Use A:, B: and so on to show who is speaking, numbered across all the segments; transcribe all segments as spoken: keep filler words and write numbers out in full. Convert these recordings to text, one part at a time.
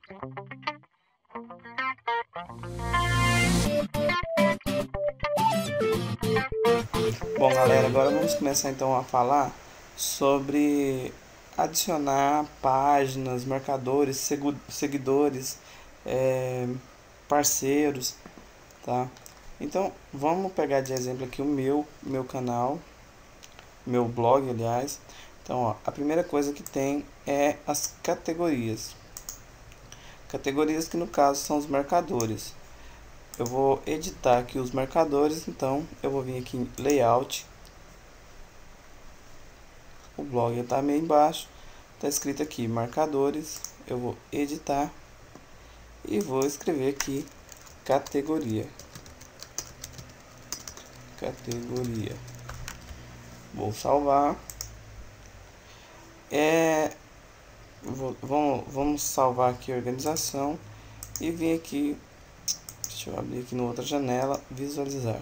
A: Bom, galera, agora vamos começar então a falar sobre adicionar páginas, marcadores, segu- seguidores, é, parceiros, tá? Então, vamos pegar de exemplo aqui o meu, meu canal, meu blog, aliás. Então, ó, a primeira coisa que tem é as categorias. Categorias que no caso são os marcadores. Eu vou editar aqui os marcadores, então eu vou vir aqui em Layout. O blog está meio embaixo, está escrito aqui marcadores. Eu vou editar e vou escrever aqui categoria. Categoria. Vou salvar. É, vou, vamos, vamos salvar aqui a organização e vir aqui. Deixa eu abrir aqui na outra janela, visualizar.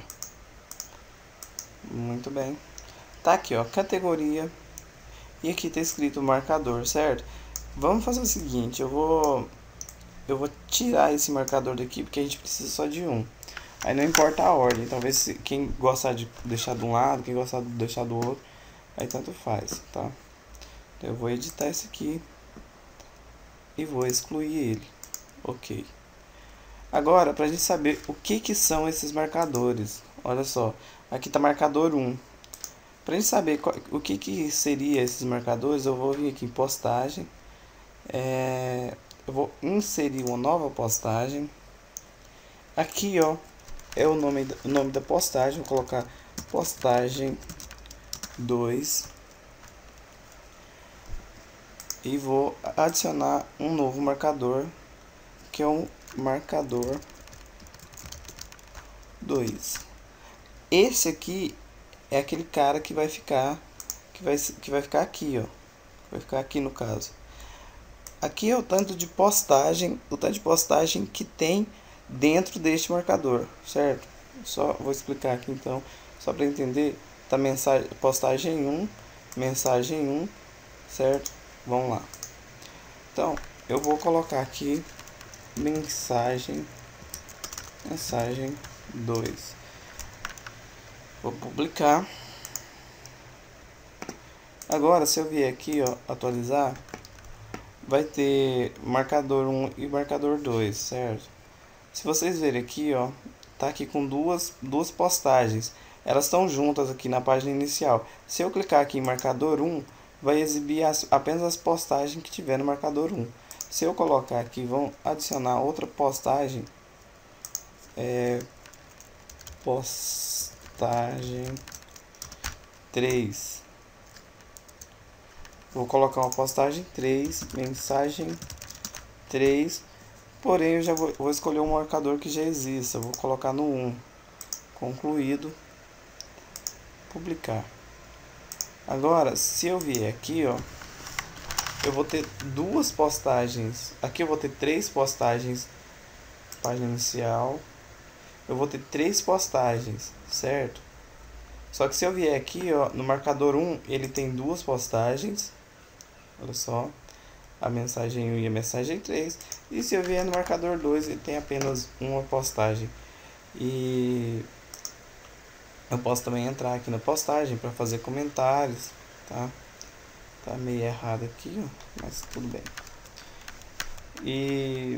A: Muito bem. Tá aqui, ó, categoria. E aqui tá escrito marcador, certo? Vamos fazer o seguinte, eu vou eu vou tirar esse marcador daqui porque a gente precisa só de um. Aí não importa a ordem, talvez se quem gostar de deixar de um lado, quem gostar de deixar do outro, aí tanto faz, tá? Então eu vou editar esse aqui e vou excluir ele. OK. Agora, para a gente saber o que que são esses marcadores, olha só, aqui tá marcador um. Para a gente saber qual, o que que seria esses marcadores, eu vou vir aqui em postagem, é, eu vou inserir uma nova postagem. Aqui, ó, é o nome, o nome da postagem, vou colocar postagem dois e vou adicionar um novo marcador, que é um marcador dois. Esse aqui é aquele cara que vai ficar que vai que vai ficar aqui, ó. Vai ficar aqui no caso. Aqui é o tanto de postagem, o tanto de postagem que tem dentro deste marcador, certo? Só vou explicar aqui então, só para entender, tá mensagem postagem um, mensagem um, certo? Vamos lá. Então, eu vou colocar aqui mensagem mensagem dois. Vou publicar. Agora, se eu vier aqui, ó, atualizar, vai ter marcador um e marcador dois, certo? Se vocês verem aqui, ó, tá aqui com duas, duas postagens. Elas estão juntas aqui na página inicial. Se eu clicar aqui em marcador um, vai exibir as, apenas as postagens que tiver no marcador um. Se eu colocar aqui, vão adicionar outra postagem, é, postagem três. Vou colocar uma postagem três, mensagem três, porém eu já vou, vou escolher um marcador que já exista. Vou colocar no um, concluído, publicar. Agora, se eu vier aqui, ó, eu vou ter duas postagens. Aqui eu vou ter três postagens, página inicial. Eu vou ter três postagens, certo? Só que se eu vier aqui, ó, no marcador um, ele tem duas postagens. Olha só, a mensagem um e a mensagem três. E se eu vier no marcador dois, ele tem apenas uma postagem. E eu posso também entrar aqui na postagem para fazer comentários, tá? Tá meio errado aqui, ó, mas tudo bem. E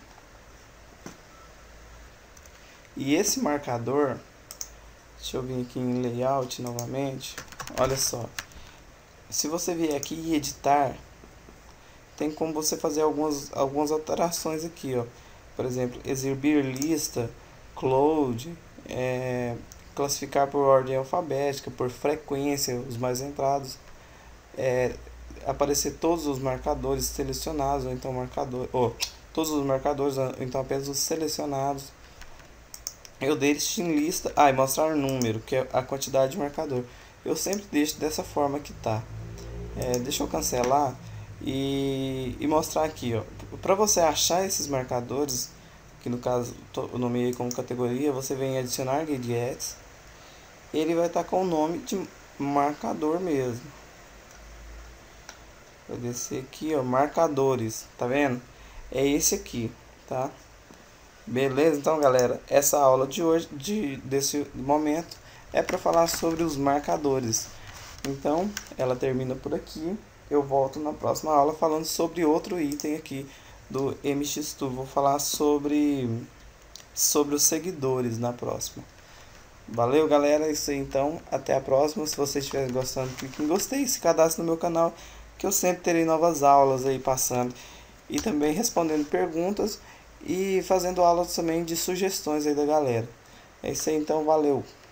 A: E esse marcador, deixa eu vir aqui em layout novamente. Olha só, se você vier aqui e editar, tem como você fazer algumas, algumas alterações aqui, ó. Por exemplo, exibir lista, cloud, é, classificar por ordem alfabética, por frequência, os mais entrados, é, aparecer todos os marcadores selecionados, ou então marcador, ou todos os marcadores, ou então apenas os selecionados. Eu deixo em lista, ah, e mostrar o número, que é a quantidade de marcador. Eu sempre deixo dessa forma que tá. É, deixa eu cancelar e, e mostrar aqui, ó. Para você achar esses marcadores, que no caso eu nomeei como categoria, você vem adicionar gadgets. Ele vai estar com o nome de marcador mesmo. Vou descer aqui, ó, marcadores, tá vendo? é esse aqui, tá? Beleza? Então, galera, essa aula de hoje, de, desse momento, é para falar sobre os marcadores. Então, ela termina por aqui. Eu volto na próxima aula falando sobre outro item aqui do M X Studio. Vou falar sobre, sobre os seguidores na próxima. Valeu, galera. É isso aí, então. Até a próxima. Se vocês estiverem gostando, clique em gostei e se cadastre no meu canal, que eu sempre terei novas aulas aí passando. E também respondendo perguntas e fazendo aulas também de sugestões aí da galera. É isso aí, então. Valeu.